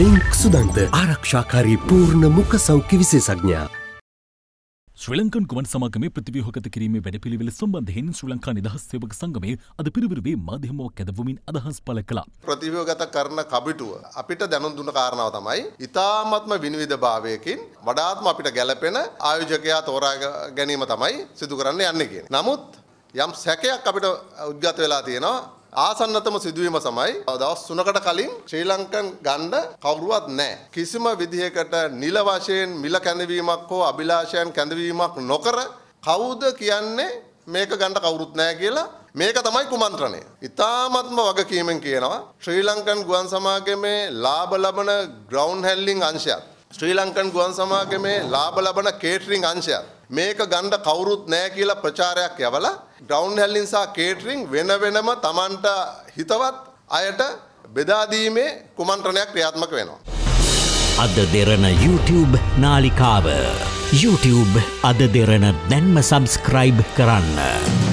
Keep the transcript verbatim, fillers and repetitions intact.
Link සුදන්ත ආරක්ෂාකාරී පූර්ණ මුඛ සෞඛ්‍ය විශේෂඥයා. ශ්‍රී Lankan ගුවන් සමාගමේ ප්‍රතිව්‍යුහගත කිරීමේ වැඩපිළිවෙල සම්බන්ධයෙන් ශ්‍රී ලංකා නිදහස් සේවක සංගමයේ අද පිරිවරවේ මාධ්‍යමයක් ඇදවමින් අදහස් පළ කළා. ප්‍රතිව්‍යුහගත කරන කබිටුව අපිට දැනුම් දුන්න කාරණාව තමයි ඉතාමත්ම විනිවිදභාවයකින් වඩාත්ම අපිට ගැළපෙන ආයෝජකයා තෝරා ගැනීම තමයි සිදු කරන්න යන්නේ කියන්නේ. නමුත් යම් සැකයක් අපිට උද්ගත වෙලා තියෙනවා. ආසන්නතම සිදුවීම තමයි දවස් තුනකට කලින් ශ්‍රී ලංකන් ගන්න කවුරුවත් නැහැ. කිසිම විදිහකට නිල වශයෙන් මිල කැඳවීමක් හෝ අභිලාෂයන් කැඳවීමක් නොකර කවුද කියන්නේ මේක ගන්න කවුරුත් නැහැ කියලා. මේක තමයි කුමන්ත්‍රණය. ඉතාමත්ම වගකීමෙන් කියනවා ශ්‍රී ලංකන් ගුවන් සමාගමේ ලාභ ලබන ග්‍රවුන්ඩ් හැන්ඩ්ලින් අංශයත් ශ්‍රී ලංකන් ගුවන් සමාගමේ ලාභ ලබන කේටරින් අංශයත් මේක ගන්න කවුරුත් නැහැ කියලා ප්‍රචාරයක් යවලා ග්‍රවුන්ඩ් හැන්ඩ්ලින් සහ කේටරින් වෙන වෙනම Tamanට හිතවත් අයට බෙදා දීමේ කුමන්ත්‍රණයක් ක්‍රියාත්මක වෙනවා. අද දෙරණ YouTube නාලිකාව YouTube අද දෙරණ දැන්ම subscribe කරන්න.